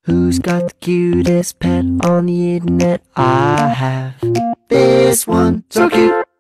Who's got the cutest pet on the internet? I have this one, so cute.